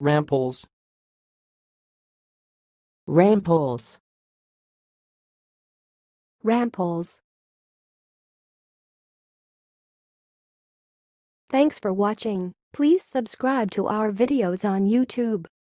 rampoles, rampoles, rampoles. Thanks for watching. Please subscribe to our videos on YouTube.